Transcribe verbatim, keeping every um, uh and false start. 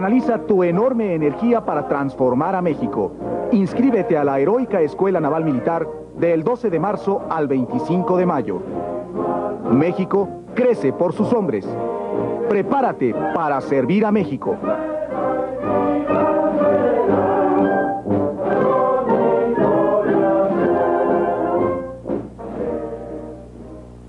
Canaliza tu enorme energía para transformar a México. Inscríbete a la Heroica Escuela Naval Militar del doce de marzo al veinticinco de mayo. México crece por sus hombres. Prepárate para servir a México.